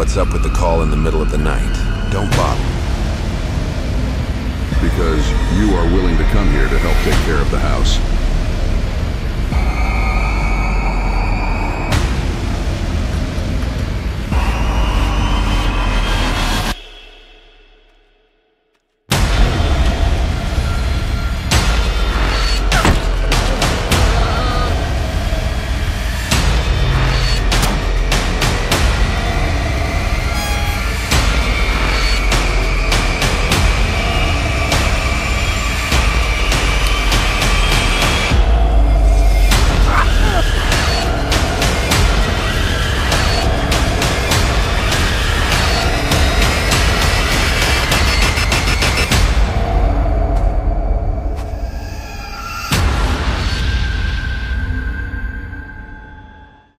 what's up with the call in the middle of the night. Don't bother. Because you are willing to come here to help take care of the house.